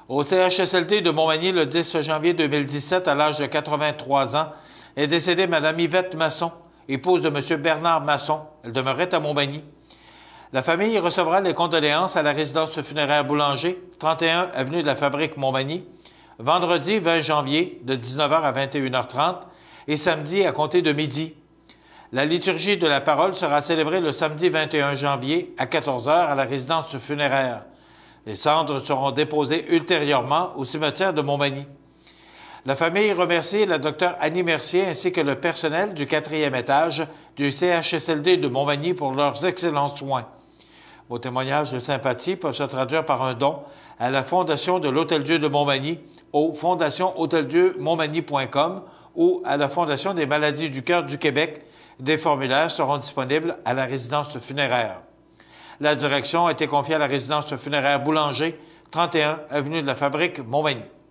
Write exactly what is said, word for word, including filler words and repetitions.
Au C H S L D de Montmagny, le dix janvier deux mille dix-sept, à l'âge de quatre-vingt-trois ans, est décédée Mme Yvette Masson, épouse de M. Bernard Masson. Elle demeurait à Montmagny. La famille recevra les condoléances à la résidence funéraire Boulanger, trente et un avenue de la Fabrique Montmagny, vendredi vingt janvier de dix-neuf heures à vingt et une heures trente et samedi à compter de midi. La liturgie de la parole sera célébrée le samedi vingt et un janvier à quatorze heures à la résidence funéraire. Les cendres seront déposées ultérieurement au cimetière de Montmagny. La famille remercie la docteure Annie Mercier ainsi que le personnel du quatrième étage du C H S L D de Montmagny pour leurs excellents soins. Vos témoignages de sympathie peuvent se traduire par un don à la Fondation de l'Hôtel-Dieu de Montmagny au fondation hôtel dieu montmagny point com ou à la Fondation des maladies du cœur du Québec. Des formulaires seront disponibles à la résidence funéraire. La direction a été confiée à la résidence funéraire Boulanger, trente et un avenue de la Fabrique, Montmagny.